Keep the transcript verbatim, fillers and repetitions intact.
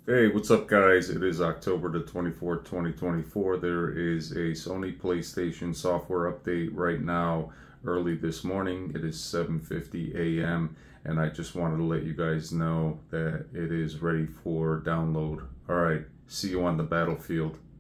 Hey, what's up, guys? It is October the twenty-fourth, twenty twenty-four. There is a Sony PlayStation software update right now, early this morning. It is seven fifty a m and I just wanted to let you guys know that it is ready for download. All right, see you on the battlefield.